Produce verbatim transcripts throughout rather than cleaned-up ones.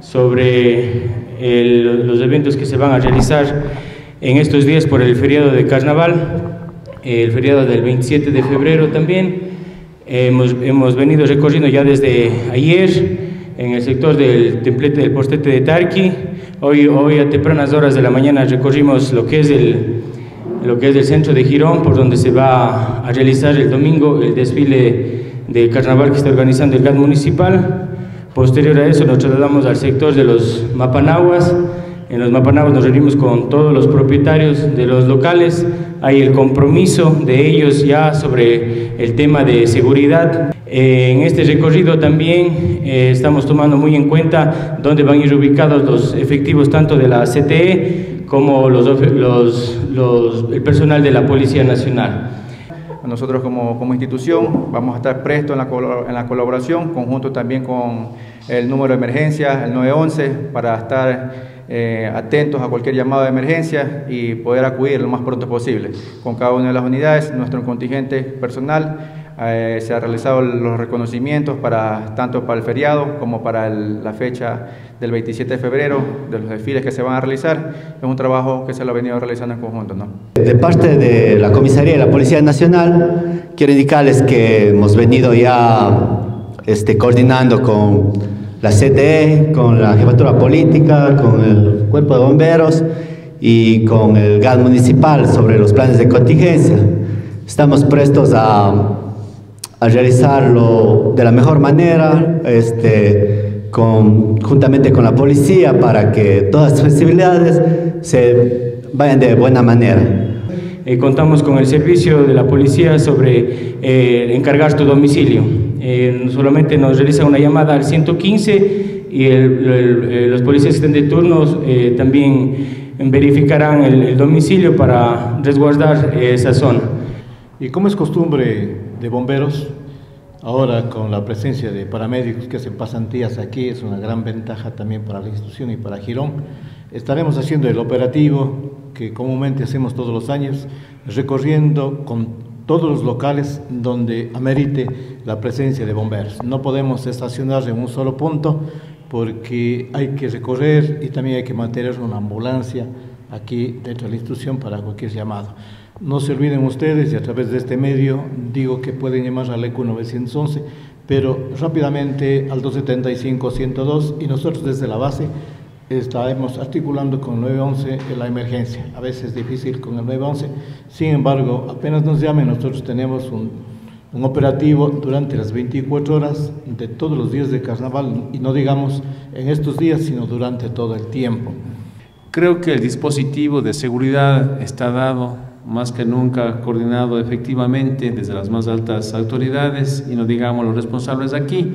sobre el, los eventos que se van a realizar en estos días por el feriado de Carnaval, el feriado del veintisiete de febrero también. Hemos, hemos venido recorriendo ya desde ayer en el sector del templete del Postete de Tarqui. Hoy, hoy a tempranas horas de la mañana recorrimos lo que es el, lo que es el centro de Girón, por donde se va a realizar el domingo el desfile del carnaval que está organizando el G A T municipal. Posterior a eso nos trasladamos al sector de los Mapanaguas. En los Mapanaguas nos reunimos con todos los propietarios de los locales. Hay el compromiso de ellos ya sobre el tema de seguridad. Eh, en este recorrido también eh, estamos tomando muy en cuenta dónde van a ir ubicados los efectivos tanto de la C T E como los, los, los, el personal de la Policía Nacional. Nosotros como, como institución vamos a estar prestos en la, en la colaboración, conjunto también con el número de emergencia, el nueve once, para estar eh, atentos a cualquier llamado de emergencia y poder acudir lo más pronto posible. Con cada una de las unidades, nuestro contingente personal eh, se han realizado los reconocimientos para, tanto para el feriado como para el, la fecha del veintisiete de febrero, de los desfiles que se van a realizar. Es un trabajo que se lo ha venido realizando en conjunto, ¿no? De parte de la Comisaría de la Policía Nacional, quiero indicarles que hemos venido ya este, coordinando con la C T E, con la Jefatura Política, con el Cuerpo de Bomberos y con el G A T municipal sobre los planes de contingencia. Estamos prestos a, a realizarlo de la mejor manera, este, con, juntamente con la policía, para que todas las festividades se vayan de buena manera. Eh, contamos con el servicio de la policía sobre eh, encargar tu domicilio. Eh, solamente nos realiza una llamada al ciento quince y el, el, el, los policías que estén de turnos eh, también verificarán el, el domicilio para resguardar eh, esa zona. Y como es costumbre de bomberos, ahora con la presencia de paramédicos que hacen pasantías aquí, es una gran ventaja también para la institución y para Girón. Estaremos haciendo el operativo que comúnmente hacemos todos los años, recorriendo con todos los locales donde amerite la presencia de bomberos. No podemos estacionar en un solo punto porque hay que recorrer y también hay que mantener una ambulancia aquí dentro de la institución para cualquier llamado. No se olviden ustedes, y a través de este medio digo que pueden llamar al E Q nueve once, pero rápidamente al dos setenta y cinco ciento dos, y nosotros desde la base estaremos articulando con el nueve once en la emergencia. A veces es difícil con el nueve once, sin embargo, apenas nos llamen, nosotros tenemos un, un operativo durante las veinticuatro horas de todos los días de carnaval, y no digamos en estos días, sino durante todo el tiempo. Creo que el dispositivo de seguridad está dado, más que nunca coordinado efectivamente desde las más altas autoridades, y no digamos los responsables aquí.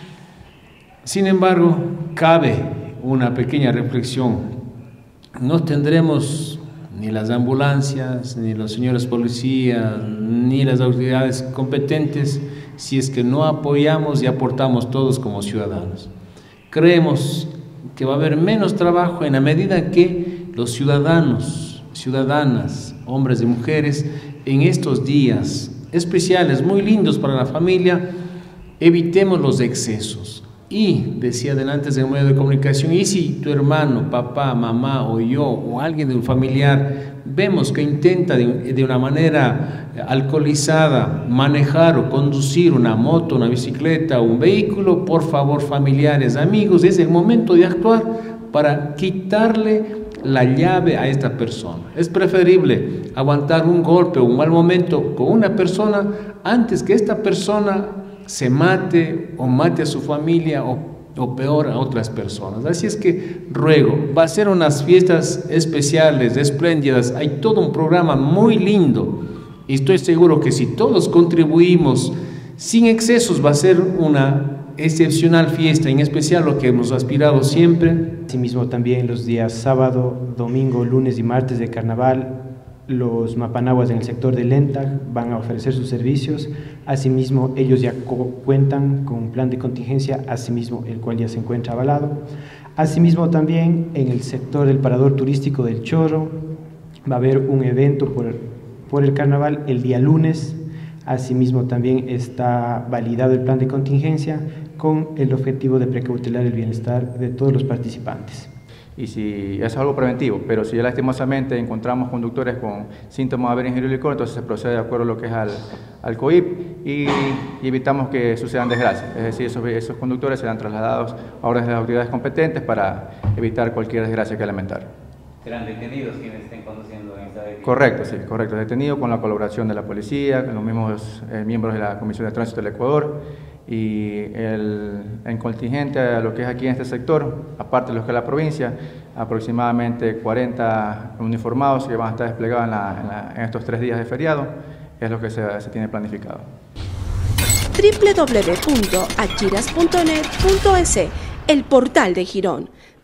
Sin embargo, cabe una pequeña reflexión. No tendremos ni las ambulancias, ni los señores policías, ni las autoridades competentes si es que no apoyamos y aportamos todos como ciudadanos. Creemos que va a haber menos trabajo en la medida que los ciudadanos, ciudadanas, hombres y mujeres, en estos días especiales, muy lindos para la familia, evitemos los excesos. Y decía adelante en un medio de comunicación, y si tu hermano, papá, mamá o yo o alguien de un familiar vemos que intenta de, de una manera alcoholizada manejar o conducir una moto, una bicicleta o un vehículo, por favor, familiares, amigos, es el momento de actuar para quitarle la llave a esta persona. Es preferible aguantar un golpe o un mal momento con una persona antes que esta persona se mate o mate a su familia o, o peor a otras personas. Así es que ruego, va a ser unas fiestas especiales, espléndidas, hay todo un programa muy lindo y estoy seguro que si todos contribuimos sin excesos va a ser una excepcional fiesta, en especial lo que hemos aspirado siempre. Asimismo también los días sábado, domingo, lunes y martes de carnaval, los Mapanaguas en el sector de Lentag van a ofrecer sus servicios. Asimismo, ellos ya cuentan con un plan de contingencia, asimismo el cual ya se encuentra avalado. Asimismo también en el sector del parador turístico del Chorro va a haber un evento por, por el carnaval el día lunes. Asimismo también está validado el plan de contingencia. con el objetivo de precautelar el bienestar de todos los participantes. Y si es algo preventivo, pero si lastimosamente encontramos conductores con síntomas de haber ingerido licor, entonces se procede de acuerdo a lo que es al, al C O I P y, y evitamos que sucedan desgracias. Es decir, esos, esos conductores serán trasladados a órdenes de las autoridades competentes para evitar cualquier desgracia que lamentar. ¿Serán detenidos quienes estén conduciendo en esta vía? Correcto, sí, correcto. Detenido con la colaboración de la policía, con los mismos eh, miembros de la Comisión de Tránsito del Ecuador y el, en contingente a lo que es aquí en este sector, aparte de lo que es la provincia, aproximadamente cuarenta uniformados que van a estar desplegados en, la, en, la, en estos tres días de feriado, es lo que se, se tiene planificado. doble u doble u doble u punto achiras punto net punto es, el portal de Girón.